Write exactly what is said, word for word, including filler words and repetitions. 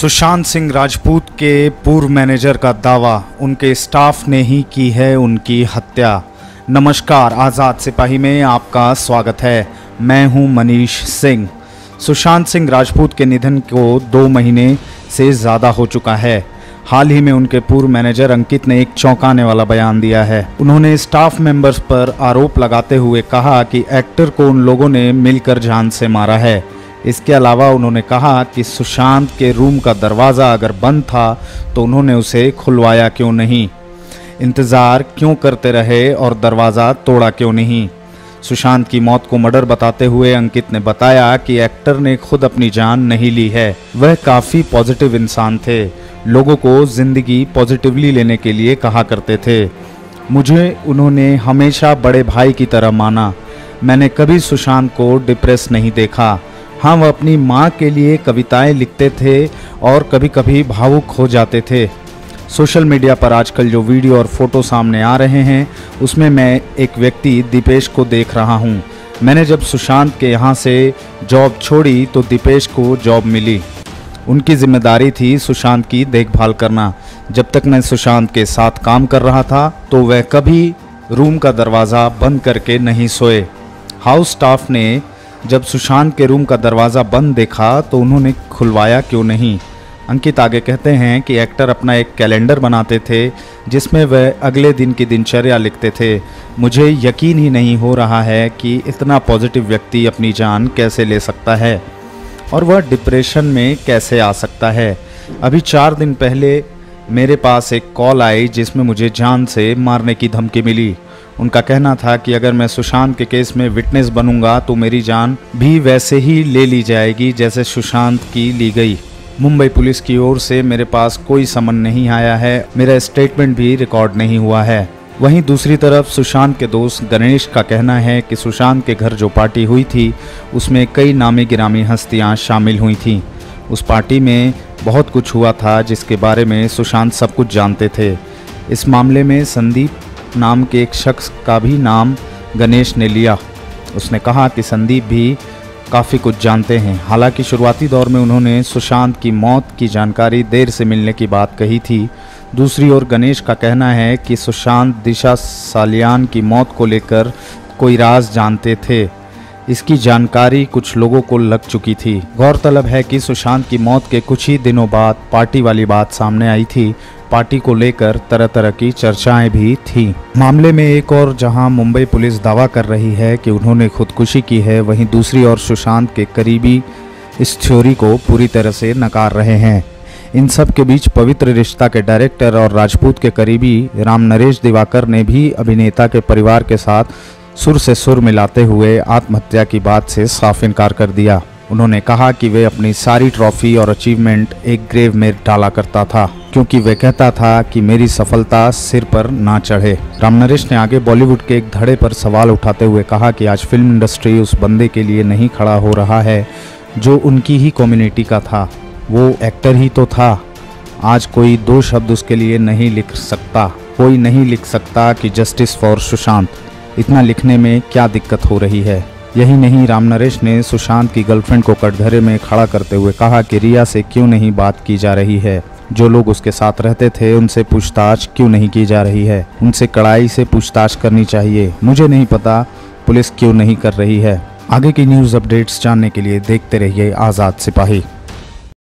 सुशांत सिंह राजपूत के पूर्व मैनेजर का दावा, उनके स्टाफ ने ही की है उनकी हत्या। नमस्कार, आज़ाद सिपाही में आपका स्वागत है। मैं हूं मनीष सिंह। सुशांत सिंह राजपूत के निधन को दो महीने से ज़्यादा हो चुका है। हाल ही में उनके पूर्व मैनेजर अंकित ने एक चौंकाने वाला बयान दिया है। उन्होंने स्टाफ मेंबर्स पर आरोप लगाते हुए कहा कि एक्टर को उन लोगों ने मिलकर जान से मारा है। इसके अलावा उन्होंने कहा कि सुशांत के रूम का दरवाज़ा अगर बंद था तो उन्होंने उसे खुलवाया क्यों नहीं, इंतज़ार क्यों करते रहे और दरवाज़ा तोड़ा क्यों नहीं। सुशांत की मौत को मर्डर बताते हुए अंकित ने बताया कि एक्टर ने खुद अपनी जान नहीं ली है। वह काफ़ी पॉजिटिव इंसान थे, लोगों को ज़िंदगी पॉजिटिवली लेने के लिए कहा करते थे। मुझे उन्होंने हमेशा बड़े भाई की तरह माना। मैंने कभी सुशांत को डिप्रेस नहीं देखा। हाँ, वह अपनी माँ के लिए कविताएं लिखते थे और कभी कभी भावुक हो जाते थे। सोशल मीडिया पर आजकल जो वीडियो और फोटो सामने आ रहे हैं उसमें मैं एक व्यक्ति दीपेश को देख रहा हूँ। मैंने जब सुशांत के यहाँ से जॉब छोड़ी तो दीपेश को जॉब मिली। उनकी जिम्मेदारी थी सुशांत की देखभाल करना। जब तक मैं सुशांत के साथ काम कर रहा था तो वह कभी रूम का दरवाज़ा बंद करके नहीं सोए। हाउस स्टाफ ने जब सुशांत के रूम का दरवाज़ा बंद देखा तो उन्होंने खुलवाया क्यों नहीं। अंकित आगे कहते हैं कि एक्टर अपना एक कैलेंडर बनाते थे जिसमें वह अगले दिन की दिनचर्या लिखते थे। मुझे यकीन ही नहीं हो रहा है कि इतना पॉजिटिव व्यक्ति अपनी जान कैसे ले सकता है और वह डिप्रेशन में कैसे आ सकता है। अभी चार दिन पहले मेरे पास एक कॉल आई जिसमें मुझे जान से मारने की धमकी मिली। उनका कहना था कि अगर मैं सुशांत के केस में विटनेस बनूंगा तो मेरी जान भी वैसे ही ले ली जाएगी जैसे सुशांत की ली गई। मुंबई पुलिस की ओर से मेरे पास कोई समन नहीं आया है, मेरा स्टेटमेंट भी रिकॉर्ड नहीं हुआ है। वहीं दूसरी तरफ सुशांत के दोस्त गणेश का कहना है कि सुशांत के घर जो पार्टी हुई थी उसमें कई नामी गिरामी हस्तियां शामिल हुई थीं। उस पार्टी में बहुत कुछ हुआ था जिसके बारे में सुशांत सब कुछ जानते थे। इस मामले में संदीप नाम के एक शख्स का भी नाम गणेश ने लिया। उसने कहा कि संदीप भी काफ़ी कुछ जानते हैं। हालांकि शुरुआती दौर में उन्होंने सुशांत की मौत की जानकारी देर से मिलने की बात कही थी। दूसरी ओर गणेश का कहना है कि सुशांत दिशा सालियान की मौत को लेकर कोई राज जानते थे। इसकी जानकारी कुछ लोगों को लग चुकी थी। गौरतलब है कि सुशांत की मौत के कुछ ही दिनों बाद पार्टी वाली बात सामने आई थी। पार्टी को लेकर तरह तरह की चर्चाएं भी थीं। मामले में एक और जहां मुंबई पुलिस दावा कर रही है कि उन्होंने खुदकुशी की है, वहीं दूसरी ओर सुशांत के करीबी इस थ्योरी को पूरी तरह से नकार रहे हैं। इन सब के बीच पवित्र रिश्ता के डायरेक्टर और राजपूत के करीबी राम नरेश दिवाकर ने भी अभिनेता के परिवार के साथ सुर से सुर मिलाते हुए आत्महत्या की बात से साफ इनकार कर दिया। उन्होंने कहा कि वे अपनी सारी ट्रॉफी और अचीवमेंट एक ग्रेव में डाला करता था क्योंकि वे कहता था कि मेरी सफलता सिर पर ना चढ़े। राम नरेश ने आगे बॉलीवुड के एक धड़े पर सवाल उठाते हुए कहा कि आज फिल्म इंडस्ट्री उस बंदे के लिए नहीं खड़ा हो रहा है जो उनकी ही कम्युनिटी का था। वो एक्टर ही तो था। आज कोई दो शब्द उसके लिए नहीं लिख सकता। कोई नहीं लिख सकता कि जस्टिस फॉर सुशांत। इतना लिखने में क्या दिक्कत हो रही है। यही नहीं, राम नरेश ने सुशांत की गर्लफ्रेंड को कटघरे में खड़ा करते हुए कहा कि रिया से क्यों नहीं बात की जा रही है। जो लोग उसके साथ रहते थे उनसे पूछताछ क्यों नहीं की जा रही है। उनसे कड़ाई से पूछताछ करनी चाहिए। मुझे नहीं पता पुलिस क्यों नहीं कर रही है। आगे की न्यूज़ अपडेट्स जानने के लिए देखते रहिए आज़ाद सिपाही।